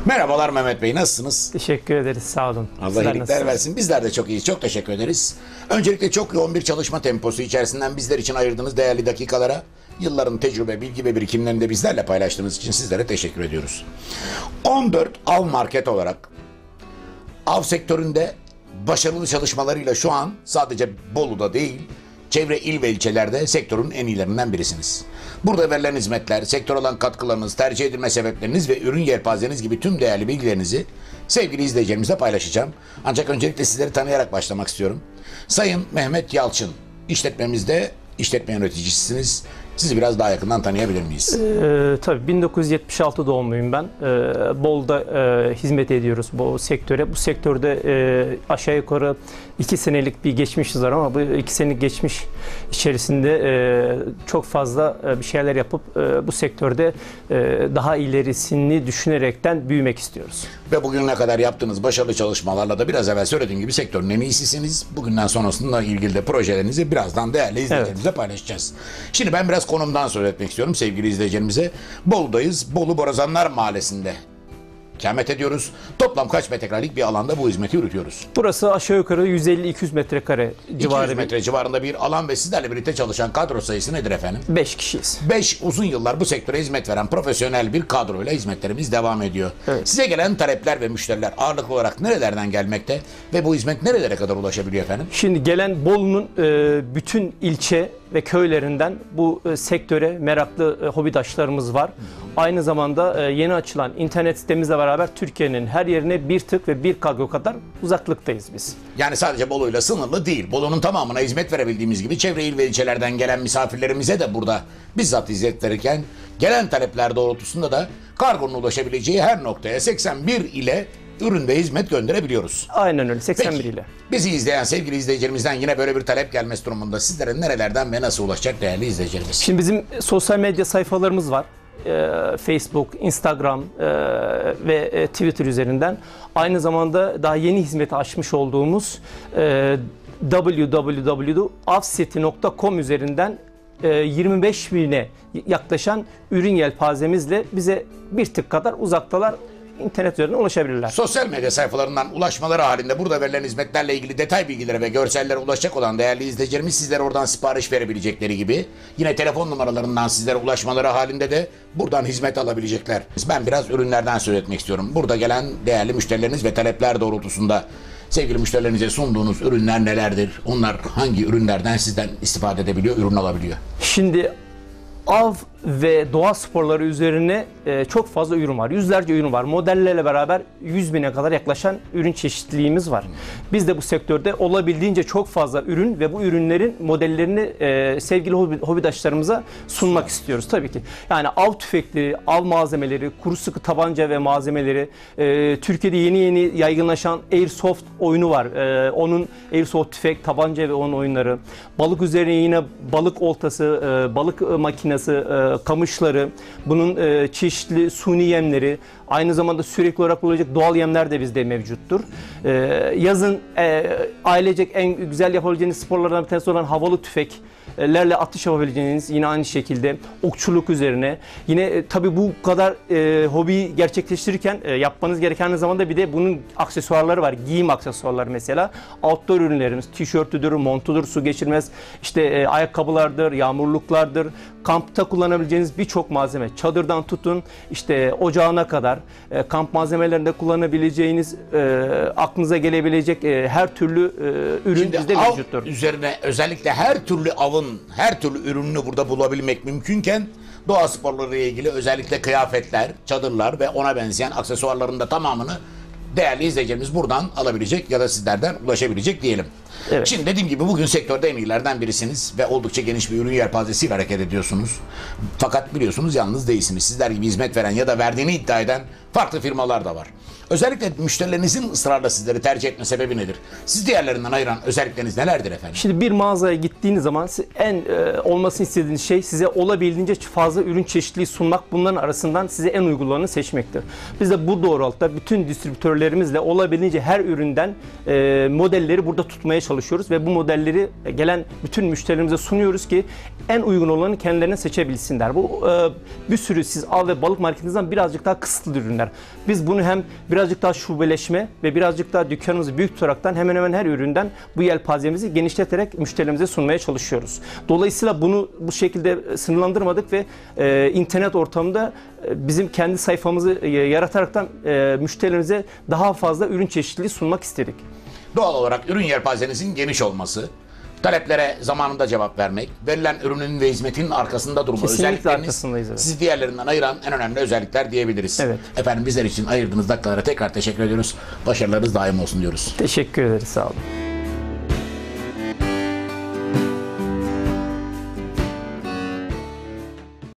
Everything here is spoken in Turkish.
Merhabalar Mehmet Bey, nasılsınız? Teşekkür ederiz, sağ olun. Allah Sizler iyilikler nasılsınız? versin. Bizler de çok iyiyiz. Çok teşekkür ederiz. Öncelikle çok yoğun bir çalışma temposu içerisinden bizler için ayırdığınız değerli dakikalara, yılların tecrübe, bilgi ve birikimlerini de bizlerle paylaştığınız için sizlere teşekkür ediyoruz. 14 Av Market olarak av sektöründe başarılı çalışmalarıyla şu an sadece Bolu'da değil, çevre il ve ilçelerde sektörün en iyilerinden birisiniz. Burada verilen hizmetler, sektör olan katkılarınız, tercih edilme sebepleriniz ve ürün yelpazeniz gibi tüm değerli bilgilerinizi sevgili izleyicilerimizle paylaşacağım. Ancak öncelikle sizleri tanıyarak başlamak istiyorum. Sayın Mehmet Yalçın, işletmemizde işletme yöneticisiniz. Sizi biraz daha yakından tanıyabilir miyiz? Tabii 1976 doğumluyum ben. Bolu'da hizmet ediyoruz bu sektöre. Bu sektörde aşağı yukarı 2 senelik bir geçmişiz var ama bu 2 senelik geçmiş içerisinde çok fazla bir şeyler yapıp bu sektörde daha ilerisini düşünerekten büyümek istiyoruz. Ve bugüne kadar yaptığınız başarılı çalışmalarla da biraz evvel söylediğim gibi sektörün en iyisisiniz. Bugünden sonrasında ilgili de projelerinizi birazdan değerli izleyicilerimizle paylaşacağız. Şimdi ben biraz konumdan söz etmek istiyorum sevgili izleyicilerimize. Bolu'dayız. Bolu Borazanlar Mahallesi'nde ikamet ediyoruz. Toplam kaç metrekarelik bir alanda bu hizmeti yürütüyoruz? Burası aşağı yukarı 150-200 metrekare civarı. 200 metre civarında bir alan ve sizlerle birlikte çalışan kadro sayısı nedir efendim? 5 kişiyiz. 5 uzun yıllar bu sektöre hizmet veren profesyonel bir kadroyla hizmetlerimiz devam ediyor. Evet. Size gelen talepler ve müşteriler ağırlıklı olarak nerelerden gelmekte ve bu hizmet nerelere kadar ulaşabiliyor efendim? Şimdi gelen Bolu'nun bütün ilçe ve köylerinden bu sektöre meraklı hobidaşlarımız var. Aynı zamanda yeni açılan internet sitemizle beraber Türkiye'nin her yerine bir tık ve bir kargo kadar uzaklıktayız biz. Yani sadece Bolu'yla sınırlı değil. Bolu'nun tamamına hizmet verebildiğimiz gibi çevre il ve ilçelerden gelen misafirlerimize de burada bizzat hizmet verirken gelen talepler doğrultusunda da kargonun ulaşabileceği her noktaya 81 ile üründe hizmet gönderebiliyoruz. Aynen öyle, 81 Peki, ile. bizi izleyen sevgili izleyicilerimizden yine böyle bir talep gelmesi durumunda sizlere nerelerden ve nasıl ulaşacak değerli izleyicilerimiz? Şimdi bizim sosyal medya sayfalarımız var. Facebook, Instagram ve Twitter üzerinden. Aynı zamanda daha yeni hizmeti açmış olduğumuz www.avcity.com üzerinden 25 bine yaklaşan ürün yelpazemizle bize bir tık kadar uzaktalar, internet üzerinden ulaşabilirler. Sosyal medya sayfalarından ulaşmaları halinde burada verilen hizmetlerle ilgili detay bilgilere ve görsellere ulaşacak olan değerli izleyicilerimiz sizlere oradan sipariş verebilecekleri gibi yine telefon numaralarından sizlere ulaşmaları halinde de buradan hizmet alabilecekler. Ben biraz ürünlerden söz etmek istiyorum. Burada gelen değerli müşterileriniz ve talepler doğrultusunda sevgili müşterilerinize sunduğunuz ürünler nelerdir? Onlar hangi ürünlerden sizden istifade edebiliyor, ürün alabiliyor? Şimdi av ve doğa sporları üzerine çok fazla ürün var. Yüzlerce ürün var. Modellerle beraber 100 bine kadar yaklaşan ürün çeşitliliğimiz var. Biz de bu sektörde olabildiğince çok fazla ürün ve bu ürünlerin modellerini sevgili hobidaşlarımıza sunmak istiyoruz tabii ki. Yani av tüfekleri, av malzemeleri, kuru sıkı tabanca ve malzemeleri, Türkiye'de yeni yaygınlaşan Airsoft oyunu var. Onun Airsoft tüfek, tabanca ve onun oyunları. Balık üzerine yine balık oltası, balık makinesi, kamışları, bunun çeşitli suni yemleri, aynı zamanda sürekli olarak olacak doğal yemler de bizde mevcuttur. Yazın ailecek en güzel yapabileceğiniz sporlardan bir tanesi olan havalı tüfeklerle atış yapabileceğiniz, yine aynı şekilde okçuluk üzerine. Yine tabii bu kadar hobiyi gerçekleştirirken yapmanız gereken aynı zamanda bir de bunun aksesuarları var. Giyim aksesuarları mesela. Outdoor ürünlerimiz, tişörtüdür, montudur, su geçirmez, işte ayakkabılardır, yağmurluklardır. Kampta kullanabileceğiniz birçok malzeme, çadırdan tutun işte ocağına kadar kamp malzemelerinde kullanabileceğiniz, aklınıza gelebilecek her türlü ürün Şimdi bizde mevcuttur. Üzerine özellikle her türlü avın her türlü ürününü burada bulabilmek mümkünken doğa sporları ile ilgili özellikle kıyafetler, çadırlar ve ona benzeyen aksesuarların da tamamını değerli izleyicilerimiz buradan alabilecek ya da sizlerden ulaşabilecek diyelim. Evet. Şimdi dediğim gibi bugün sektörde en iyilerden birisiniz ve oldukça geniş bir ürün yelpazesiyle hareket ediyorsunuz. Fakat biliyorsunuz yalnız değilsiniz. Sizler gibi hizmet veren ya da verdiğini iddia eden farklı firmalar da var. Özellikle müşterilerinizin ısrarla sizleri tercih etme sebebi nedir? Siz diğerlerinden ayıran özellikleriniz nelerdir efendim? Şimdi bir mağazaya gittiğiniz zaman en olmasını istediğiniz şey size olabildiğince fazla ürün çeşitliliği sunmak, bunların arasından size en uygulananı seçmektir. Biz de bu doğrultuda bütün distribütörlerimizle olabildiğince her üründen modelleri burada tutmaya sunmaya çalışıyoruz ve bu modelleri gelen bütün müşterilerimize sunuyoruz ki en uygun olanı kendilerine seçebilsinler. Bu bir sürü siz av ve balık marketinizden birazcık daha kısıtlı ürünler. Biz bunu hem birazcık daha şubeleşme ve birazcık daha dükkanımızı büyük tutaraktan hemen hemen her üründen bu yelpazemizi genişleterek müşterilerimize sunmaya çalışıyoruz. Dolayısıyla bunu bu şekilde sınırlandırmadık ve internet ortamında bizim kendi sayfamızı yarataraktan müşterilerimize daha fazla ürün çeşitliliği sunmak istedik. Doğal olarak ürün yelpazenizin geniş olması, taleplere zamanında cevap vermek, verilen ürünün ve hizmetin arkasında durma Kesinlikle özellikleriniz arkasındayız, evet. sizi diğerlerinden ayıran en önemli özellikler diyebiliriz. Evet. Efendim bizler için ayırdığınız dakikalara tekrar teşekkür ediyoruz. Başarılarınız daim olsun diyoruz. Teşekkür ederiz, sağ olun.